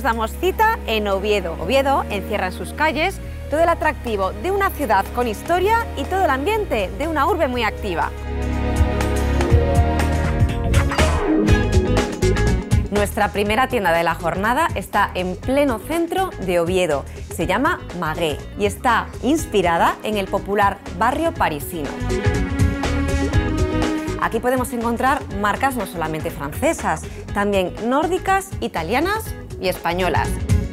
damos cita en Oviedo. Oviedo encierra en sus calles todo el atractivo de una ciudad con historia y todo el ambiente de una urbe muy activa. Nuestra primera tienda de la jornada está en pleno centro de Oviedo. Se llama Magué y está inspirada en el popular barrio parisino. Aquí podemos encontrar marcas no solamente francesas, también nórdicas, italianas y españolas.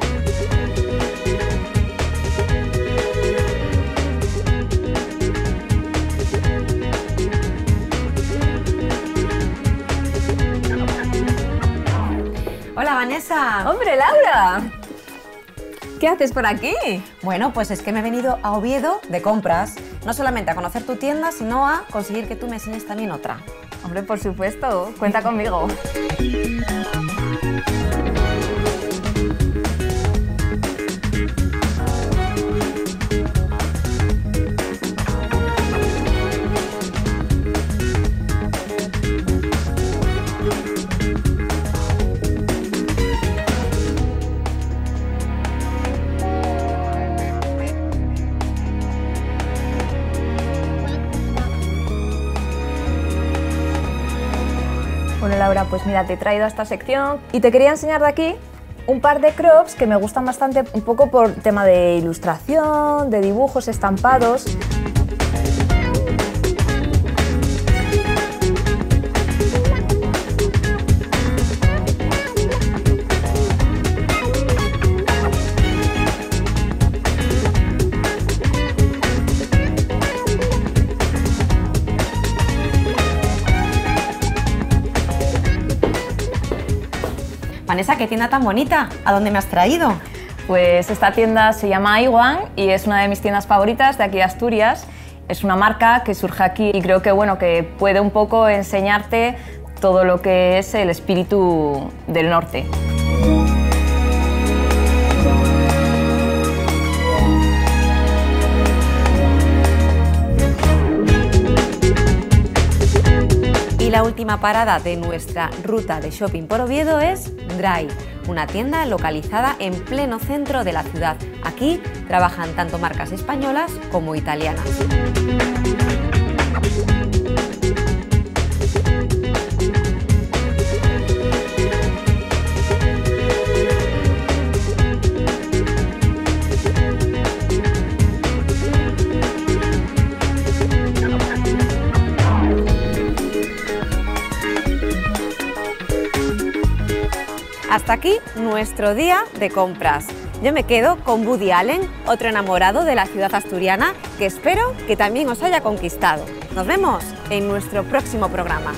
Hola Vanessa. ¡Hombre, Laura! ¿Qué haces por aquí? Bueno, pues es que me he venido a Oviedo de compras, no solamente a conocer tu tienda, sino a conseguir que tú me enseñes también otra. Hombre, por supuesto, cuenta conmigo. Bueno, Laura, pues mira, te he traído a esta sección y te quería enseñar de aquí un par de crops que me gustan bastante, un poco por tema de ilustración, de dibujos, estampados. Vanessa, qué tienda tan bonita. ¿A dónde me has traído? Pues esta tienda se llama iWan y es una de mis tiendas favoritas de aquí de Asturias. Es una marca que surge aquí y creo que, bueno, que puede un poco enseñarte todo lo que es el espíritu del norte. Y la última parada de nuestra ruta de shopping por Oviedo es Dry, una tienda localizada en pleno centro de la ciudad. Aquí trabajan tanto marcas españolas como italianas. Hasta aquí nuestro día de compras. Yo me quedo con Woody Allen, otro enamorado de la ciudad asturiana, que espero que también os haya conquistado. Nos vemos en nuestro próximo programa.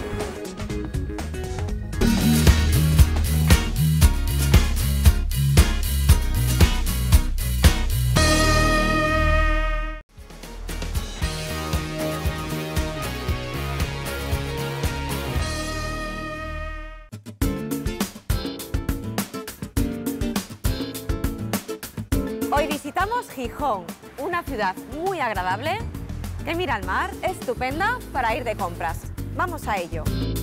Hoy visitamos Gijón, una ciudad muy agradable que mira al mar, estupenda para ir de compras. ¡Vamos a ello!